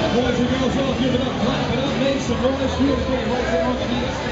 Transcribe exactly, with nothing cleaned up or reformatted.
Boys and girls, all give it up, clap it up, make some noise. Feel free right there on the